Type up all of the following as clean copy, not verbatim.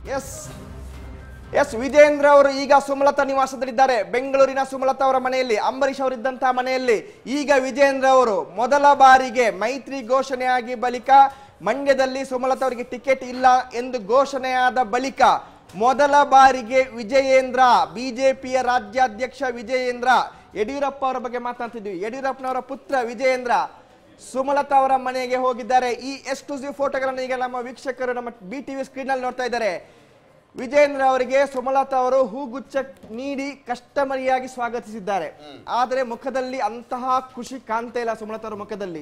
S S Vijendra ಅವರು ಈಗ ಸುಮಲತಾ ನಿವಾಸದಲ್ಲಿದ್ದಾರೆ. ಬೆಂಗಳೂರಿನ ಸುಮಲತಾ ಅವರ ಮನೆಯಲ್ಲಿ, ಅಂಬರೀಶ್ ಅವರಿದ್ದಂತಹ ಮನೆಯಲ್ಲಿ ಈಗ ವಿಜೇಂದ್ರ ಅವರು ಮೊದಲ ಬಾರಿಗೆ ಮೈತ್ರಿ ಘೋಷಣೆಯಾಗಿ ಬಳಿಕ ಮಂಡ್ಯದಲ್ಲಿ ಸುಮಲತಾ ಅವರಿಗೆ ಟಿಕೆಟ್ ಇಲ್ಲ ಎಂದು ಘೋಷಣೆಯಾದ ಬಳಿಕ ಮೊದಲ ಬಾರಿಗೆ ವಿಜಯೇಂದ್ರ, ಬಿಜೆಪಿಯ ರಾಜ್ಯಾಧ್ಯಕ್ಷ ವಿಜಯೇಂದ್ರ, ಯಡಿಯೂರಪ್ಪ ಅವರ ಬಗ್ಗೆ ಮಾತನಾಡ್ತಿದ್ವಿ. ಯಡಿಯೂರಪ್ಪನವರ ಪುತ್ರ ವಿಜಯೇಂದ್ರ ಸುಮಲತಾ ಅವರ ಮನೆಗೆ ಹೋಗಿದ್ದಾರೆ. ಈ ಎಕ್ಸ್ಕ್ಲೂಸಿವ್ ಫೋಟೋಗಳನ್ನು ಈಗ ನಮ್ಮ ವೀಕ್ಷಕರು ನಮ್ಮ BTV ಸ್ಕ್ರೀನ್ ನಲ್ಲಿ ನೋಡ್ತಾ ಇದ್ದಾರೆ. ವಿಜೇಂದ್ರ ಅವರಿಗೆ ಸುಮಲತಾ ಅವರು ಹೂಗುಚ್ಛ ನೀಡಿ ಕಸ್ಟಮರಿಯಾಗಿ ಸ್ವಾಗತಿಸಿದ್ದಾರೆ. ಆದರೆ ಮುಖದಲ್ಲಿ ಅಂತಹ ಖುಷಿ ಕಾಣ್ತಾ ಇಲ್ಲ ಸುಮಲತಾ ಅವರ ಮುಖದಲ್ಲಿ.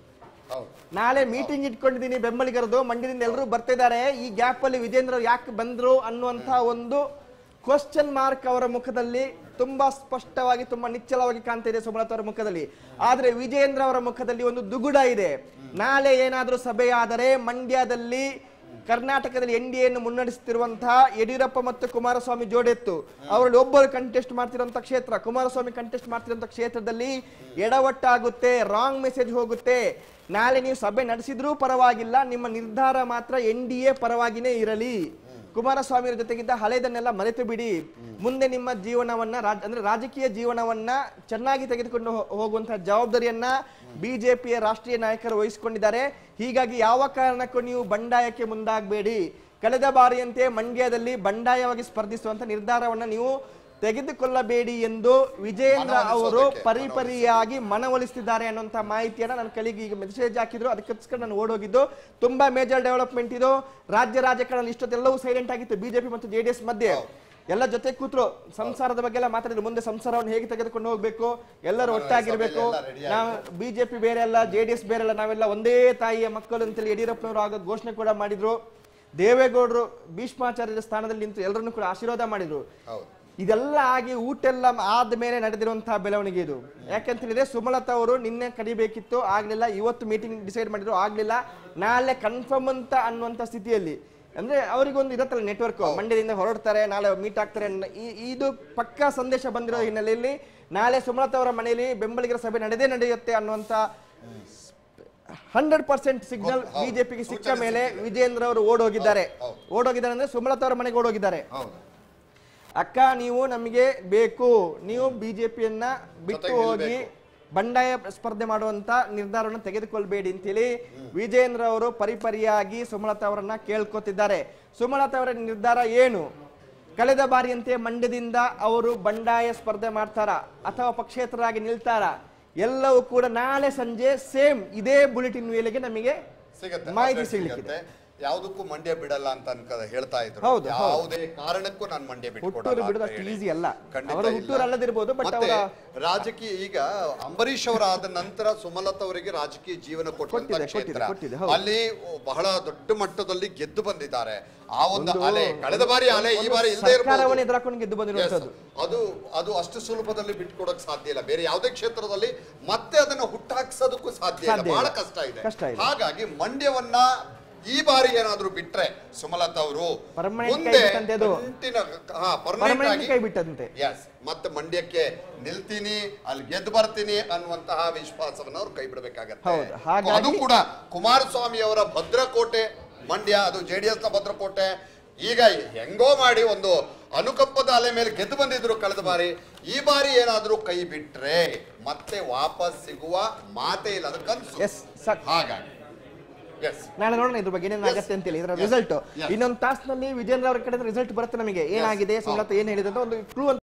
ನಾಳೆ ಮೀಟಿಂಗ್ ಇಟ್ಕೊಂಡಿದ್ದೀನಿ ಬೆಂಬಲಿಗರದು, ಮಂಡ್ಯದಿಂದ ಎಲ್ಲರೂ ಬರ್ತಿದ್ದಾರೆ. ಈ ಗ್ಯಾಪ್ ಅಲ್ಲಿ ವಿಜೇಂದ್ರ ಯಾಕೆ ಬಂದ್ರು ಅನ್ನುವಂತಹ ಒಂದು ಕ್ವಶನ್ ಮಾರ್ಕ್ ಅವರ ಮುಖದಲ್ಲಿ ತುಂಬಾ ಸ್ಪಷ್ಟವಾಗಿ, ತುಂಬಾ ನಿಚ್ಚಳವಾಗಿ ಕಾಣ್ತಾ ಇದೆ ಸುಮಲತಾ ಅವರ ಮುಖದಲ್ಲಿ. ಆದ್ರೆ ವಿಜೇಂದ್ರ ಅವರ ಮುಖದಲ್ಲಿ ಒಂದು ದುಗುಡ ಇದೆ. ನಾಳೆ ಏನಾದ್ರೂ ಸಭೆಯಾದರೆ ಮಂಡ್ಯದಲ್ಲಿ ಕರ್ನಾಟಕದಲ್ಲಿ NDAಯನ್ನು ಮುನ್ನಡೆಸುತ್ತಿರುವಂತಹ ಯಡಿಯೂರಪ್ಪ ಮತ್ತು ಕುಮಾರಸ್ವಾಮಿ ಜೋಡೆತ್ತು ಅವರಲ್ಲಿ ಒಬ್ಬರು ಕಂಟೆಸ್ಟ್ ಮಾಡ್ತಿರುವಂತಹ ಕ್ಷೇತ್ರ, ಕುಮಾರಸ್ವಾಮಿ ಕಂಟೆಸ್ಟ್ ಮಾಡ್ತಿರುವಂತಹ ಕ್ಷೇತ್ರದಲ್ಲಿ ಎಡವಟ್ಟಾಗುತ್ತೆ, ರಾಂಗ್ ಮೆಸೇಜ್ ಹೋಗುತ್ತೆ. ನಾಳೆ ನೀವು ಸಭೆ ನಡೆಸಿದ್ರೂ ಪರವಾಗಿಲ್ಲ, ನಿಮ್ಮ ನಿರ್ಧಾರ ಮಾತ್ರ NDA ಪರವಾಗಿನೇ ಇರಲಿ. ಕುಮಾರಸ್ವಾಮಿ ಜೊತೆಗಿದ್ದ ಹಳೆದನ್ನೆಲ್ಲ ಮರೆತು ಬಿಡಿ. ಮುಂದೆ ನಿಮ್ಮ ಜೀವನವನ್ನ ಅಂದ್ರೆ ರಾಜಕೀಯ ಜೀವನವನ್ನ ಚೆನ್ನಾಗಿ ತೆಗೆದುಕೊಂಡು ಹೋಗುವಂತಹ ಜವಾಬ್ದಾರಿಯನ್ನ ಬಿಜೆಪಿಯ ರಾಷ್ಟ್ರೀಯ ನಾಯಕರು ವಹಿಸಿಕೊಂಡಿದ್ದಾರೆ. ಹೀಗಾಗಿ ಯಾವ ಕಾರಣಕ್ಕೂ ನೀವು ಬಂಡಾಯಕ್ಕೆ ಮುಂದಾಗಬೇಡಿ. ಕಳೆದ ಬಾರಿಯಂತೆ ಮಂಡ್ಯದಲ್ಲಿ ಬಂಡಾಯವಾಗಿ ಸ್ಪರ್ಧಿಸುವಂತ ನಿರ್ಧಾರವನ್ನ ನೀವು ತೆಗೆದುಕೊಳ್ಳಬೇಡಿ ಎಂದು ವಿಜೇಂದ್ರ ಅವರು ಪರಿಪರಿಯಾಗಿ ಮನವೊಲಿಸುತ್ತಿದ್ದಾರೆ ಅನ್ನುವಂತ ಮಾಹಿತಿಯನ್ನ ನನ್ನ ಕಲಿಗೆ ಈಗ ಮೆಸೇಜ್ ಹಾಕಿದ್ರು. ಅದಕ್ಕೋಸ್ಕರ ನಾನು ಓಡೋಗಿದ್ದು. ತುಂಬಾ ಮೇಜರ್ ಡೆವಲಪ್ಮೆಂಟ್ ಇದು. ರಾಜ್ಯ ರಾಜಕಾರಣ ಇಷ್ಟೊತ್ತೆಲ್ಲವೂ ಸೈಲೆಂಟ್ ಆಗಿತ್ತು. ಬಿಜೆಪಿ ಮತ್ತು JDS ಮಧ್ಯೆ ಎಲ್ಲ ಜೊತೆ ಕೂತ್ರು, ಸಂಸಾರದ ಬಗ್ಗೆ ಎಲ್ಲ ಮಾತಾಡಿದ್ರು. ಮುಂದೆ ಸಂಸಾರವನ್ನು ಹೇಗೆ ತೆಗೆದುಕೊಂಡು ಹೋಗ್ಬೇಕು, ಎಲ್ಲರೂ ಒಟ್ಟಾಗಿರ್ಬೇಕು, ನಾವು ಬಿಜೆಪಿ ಬೇರೆ ಅಲ್ಲ, JDS ಬೇರೆ ಅಲ್ಲ, ನಾವೆಲ್ಲ ಒಂದೇ ತಾಯಿಯ ಮಕ್ಕಳು ಅಂತೇಳಿ ಯಡಿಯೂರಪ್ಪನವರು ಆಗ ಘೋಷಣೆ ಕೂಡ ಮಾಡಿದ್ರು. ದೇವೇಗೌಡರು ಭೀಷ್ಮಾಚಾರ್ಯರ ಸ್ಥಾನದಲ್ಲಿ ನಿಂತು ಎಲ್ಲರನ್ನು ಕೂಡ ಆಶೀರ್ವಾದ ಮಾಡಿದ್ರು. ಇದೆಲ್ಲ ಆಗಿ ಊಟೆಲ್ಲ ಆದ್ಮೇಲೆ ನಡೆದಿರುವಂತಹ ಬೆಳವಣಿಗೆ ಇದು. ಯಾಕಂತ ಹೇಳಿದ್ರೆ ಸುಮಲತಾ ಅವರು ನಿನ್ನೆ ಕರಿಬೇಕಿತ್ತು, ಆಗ್ಲಿಲ್ಲ. ಇವತ್ತು ಮೀಟಿಂಗ್ ಡಿಸೈಡ್ ಮಾಡಿದ್ರು, ಆಗ್ಲಿಲ್ಲ. ನಾಳೆ ಕನ್ಫರ್ಮ್ ಅಂತ ಅನ್ನುವಂತ ಸ್ಥಿತಿಯಲ್ಲಿ, ಅಂದ್ರೆ ಅವರಿಗೊಂದು ಇರತ್ತಲ್ಲ ನೆಟ್ವರ್ಕ್, ಮಂಡ್ಯದಿಂದ ಹೊರಡ್ತಾರೆ, ನಾಳೆ ಮೀಟ್ ಆಗ್ತಾರೆ. ಇದು ಪಕ್ಕಾ ಸಂದೇಶ ಬಂದಿರೋ ಹಿನ್ನೆಲೆಯಲ್ಲಿ ನಾಳೆ ಸುಮಲತಾ ಅವರ ಮನೆಯಲ್ಲಿ ಬೆಂಬಲಿಗರ ಸಭೆ ನಡೆಯುತ್ತೆ ಅನ್ನುವಂತ 100% ಸಿಗ್ನಲ್ ಬಿಜೆಪಿಗೆ ಸಿಕ್ಕ ಮೇಲೆ ವಿಜೇಂದ್ರ ಅವರು ಓಡೋಗಿದ್ದಾರೆ ಅಂದ್ರೆ ಸುಮಲತಾ ಅವರ ಮನೆಗೆ ಓಡೋಗಿದ್ದಾರೆ. ಅಕ್ಕ, ನೀವು ನಮಗೆ ಬೇಕು, ನೀವು ಬಿಜೆಪಿಯನ್ನ ಬಿಟ್ಟು ಹೋಗಿ ಬಂಡಾಯ ಸ್ಪರ್ಧೆ ಮಾಡುವಂತ ನಿರ್ಧಾರವನ್ನು ತೆಗೆದುಕೊಳ್ಬೇಡಿ ಅಂತೇಳಿ ವಿಜೇಂದ್ರ ಅವರು ಪರಿಪರಿಯಾಗಿ ಸುಮಲತಾ ಅವರನ್ನ ಕೇಳ್ಕೊತಿದ್ದಾರೆ. ಸುಮಲತಾ ಅವರ ನಿರ್ಧಾರ ಏನು? ಕಳೆದ ಬಾರಿಯಂತೆ ಮಂಡ್ಯದಿಂದ ಅವರು ಬಂಡಾಯ ಸ್ಪರ್ಧೆ ಮಾಡ್ತಾರ ಅಥವಾ ಪಕ್ಷೇತರರಾಗಿ ನಿಲ್ತಾರ? ಎಲ್ಲವೂ ಕೂಡ ನಾಳೆ ಸಂಜೆ ಸೇಮ್ ಇದೇ ಬುಲೆಟಿನ್ ವೇಳೆಗೆ ನಮಗೆ ಮಾಹಿತಿ ಸಿಗಲಿಕ್ಕಿದೆ. ಯಾವುದಕ್ಕೂ ಮಂಡ್ಯ ಬಿಡಲ್ಲ ಅಂತ ಹೇಳ್ತಾ ಇದ್ರು. ಯಾವುದೇ ಕಾರಣಕ್ಕೂ ನಾನು ಮಂಡ್ಯ ಈಸಿ ಅಲ್ಲ. ರಾಜಕೀಯ ಈಗ ಅಂಬರೀಶ್ ಅವರಾದ ನಂತರ ಸುಮಲತಾ ಅವರಿಗೆ ರಾಜಕೀಯ ಜೀವನ ಕೊಟ್ಟಂತ ಕ್ಷೇತ್ರ, ಅಲ್ಲಿ ಬಹಳ ದೊಡ್ಡ ಮಟ್ಟದಲ್ಲಿ ಗೆದ್ದು ಬಂದಿದ್ದಾರೆ. ಆ ಒಂದು ಅಲೆ, ಕಳೆದ ಬಾರಿ ಅಲೆ ಈ ಬಾರಿ ಇಲ್ಲದೆ ಇರಬಹುದು. ಅದು ಅಷ್ಟು ಸುಲಭದಲ್ಲಿ ಬಿಟ್ಕೊಡಕ್ ಸಾಧ್ಯ ಇಲ್ಲ. ಬೇರೆ ಯಾವುದೇ ಕ್ಷೇತ್ರದಲ್ಲಿ ಮತ್ತೆ ಅದನ್ನ ಹುಟ್ಟಾಕ್ಸೋದಕ್ಕೂ ಸಾಧ್ಯ ಇಲ್ಲ, ಬಹಳ ಕಷ್ಟ ಇದೆ. ಹಾಗಾಗಿ ಮಂಡ್ಯವನ್ನ ಈ ಬಾರಿ ಏನಾದ್ರೂ ಬಿಟ್ರೆ ಸುಮಲತಾ ಅವರು ಮತ್ತೆ ಮಂಡ್ಯಕ್ಕೆ ನಿಲ್ತೀನಿ, ಅಲ್ಲಿ ಗೆದ್ದು ಬರ್ತೀನಿ ಅನ್ನುವಂತಹ ವಿಶ್ವಾಸವನ್ನು ಅವ್ರು ಕೈ ಬಿಡಬೇಕಾಗತ್ತೆ. ಅದು ಕೂಡ ಕುಮಾರಸ್ವಾಮಿ ಅವರ ಭದ್ರಕೋಟೆ ಮಂಡ್ಯ, ಅದು JDS ನ ಭದ್ರಕೋಟೆ. ಈಗ ಹೆಂಗೋ ಮಾಡಿ ಒಂದು ಅನುಕಂಪದ ಅಲೆ ಮೇಲೆ ಗೆದ್ದು ಬಂದಿದ್ರು ಕಳೆದ ಬಾರಿ. ಈ ಬಾರಿ ಏನಾದ್ರೂ ಕೈ ಬಿಟ್ರೆ ಮತ್ತೆ ವಾಪಸ್ ಸಿಗುವ ಮಾತೇ ಇಲ್ಲ, ಅದು ಕನಸು. ಹಾಗಾಗಿ ನಾಳೆ ನೋಡೋಣ ಇದ್ರ ಬಗ್ಗೆ ಏನಾಗುತ್ತೆ ಅಂತೇಳಿ. ಇದರ ರಿಸಲ್ಟ್ ಇನ್ನೊಂದು ತಾಸಿನಲ್ಲಿ ವಿಜೇಂದ್ರ ಅವರ ಕಡೆ ರಿಸಲ್ಟ್ ಬರುತ್ತೆ. ನಮಗೆ ಏನಾಗಿದೆ, ಸುಮಲತಾ ಏನ್ ಹೇಳಿದ್ರೆ ಒಂದು ಕ್ಲೂ